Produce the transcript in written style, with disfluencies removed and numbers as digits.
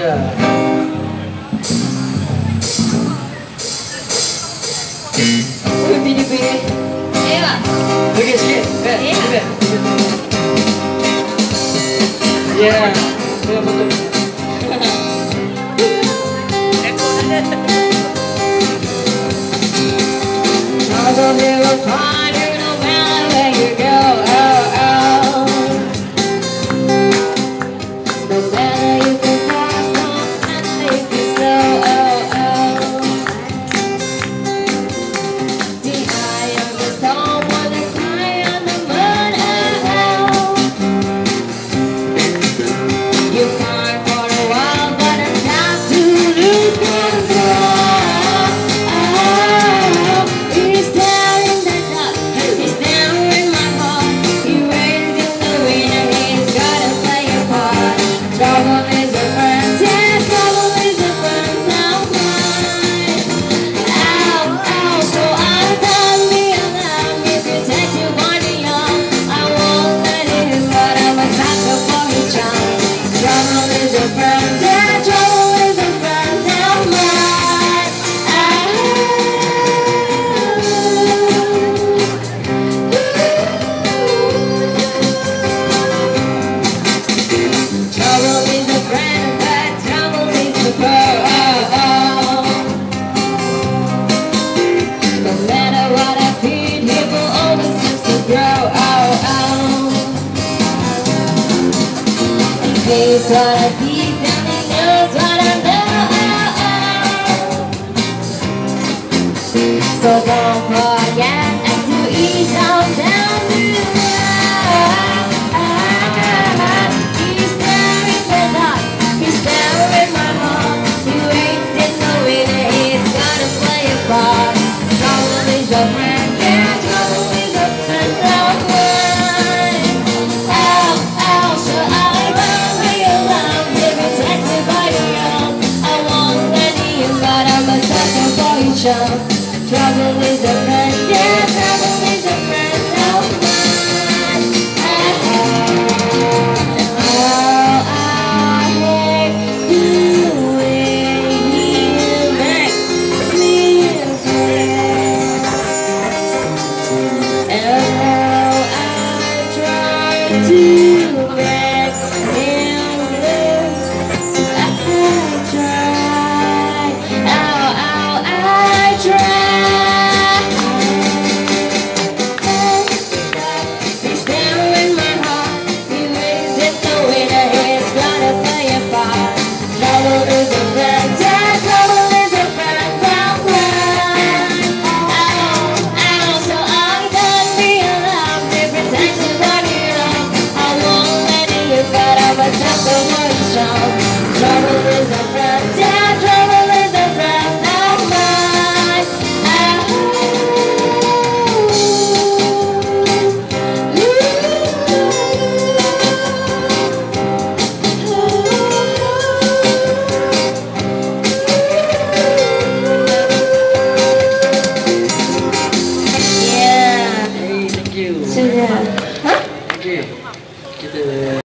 Pilih-pilih. Iya. Oke, sikit. Iya. Ya, betul. Although they will find you no matter where you go, no matter if you're fast, no matter if you're slow, the eye of the storm, or the cry on the moon, you find for a while, but it's time to lose control. He's down in the dark, he's down in my heart. He waits in the winter, he's gotta play a part. Trouble is a friend, yeah, trouble is a friend now mine. Ow, ow, so I love me, if you take your body on, I won't let it, but I'm a sucker for your charm. Trouble is a friend, yeah, trouble is a friend now mine. Trouble is a friend, but trouble is a foe. No matter what I feed, he will always seem to grow. He sees what I see, and he knows what I know. So don't forget to ease on down the road. He's there in the dark, he's there in my heart. He waits in the winter, he's gotta play a part. Trouble is a friend, yeah, trouble is a friend of mine. Ow, ow, so I run me around, living taxi by the arm. I won't let you, but I'm a sucker for your charm. Trouble is a friend, yeah.